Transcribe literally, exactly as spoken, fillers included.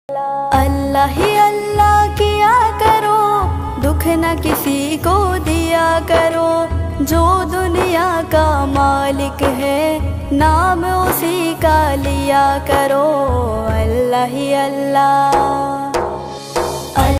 अल्लाह ही अल्लाह किया करो, दुख न किसी को दिया करो। जो दुनिया का मालिक है, नाम उसी का लिया करो। अल्लाह ही अल्लाह।